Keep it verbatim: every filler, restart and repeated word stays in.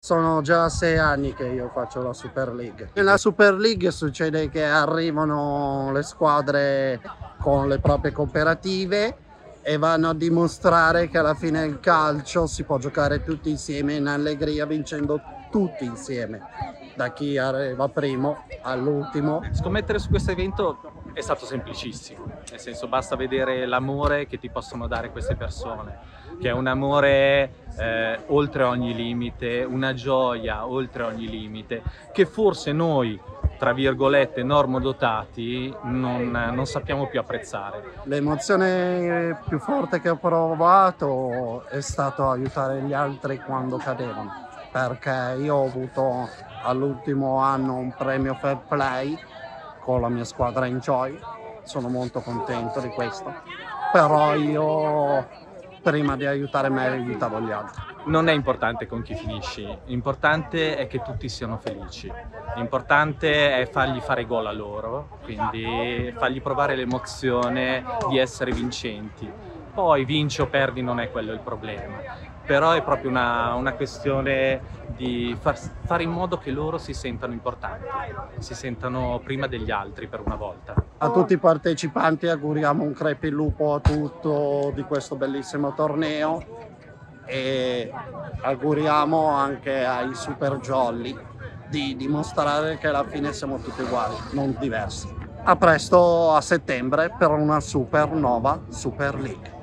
Sono già sei anni che io faccio la Super League. Nella Super League succede che arrivano le squadre con le proprie cooperative e vanno a dimostrare che alla fine il calcio si può giocare tutti insieme in allegria, vincendo tutti insieme, da chi arriva primo all'ultimo. Scommettere su questo evento è stato semplicissimo, nel senso basta vedere l'amore che ti possono dare queste persone, che è un amore eh, oltre ogni limite, una gioia oltre ogni limite, che forse noi, tra virgolette, normodotati, non, non sappiamo più apprezzare. L'emozione più forte che ho provato è stato aiutare gli altri quando cadevano, perché io ho avuto all'ultimo anno un premio Fair Play con la mia squadra Enjoy, sono molto contento di questo, però io prima di aiutare me aiutavo gli altri. Non è importante con chi finisci, l'importante è che tutti siano felici, l'importante è fargli fare gol a loro, quindi fargli provare l'emozione di essere vincenti. Poi vinci o perdi non è quello il problema, però è proprio una, una questione di far, fare in modo che loro si sentano importanti, si sentano prima degli altri per una volta. A tutti i partecipanti auguriamo un crepi il lupo a tutto di questo bellissimo torneo e auguriamo anche ai super jolly di dimostrare che alla fine siamo tutti uguali, non diversi. A presto a settembre per una super nuova Super League.